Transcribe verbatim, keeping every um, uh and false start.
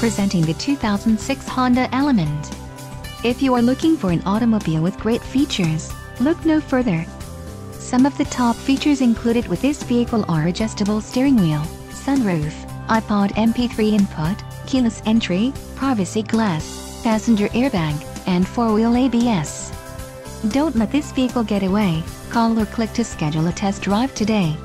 Presenting the two thousand six Honda Element. If you are looking for an automobile with great features, look no further. Some of the top features included with this vehicle are adjustable steering wheel, sunroof, iPod M P three input, keyless entry, privacy glass, passenger airbag, and four-wheel A B S. Don't let this vehicle get away. Call or click to schedule a test drive today.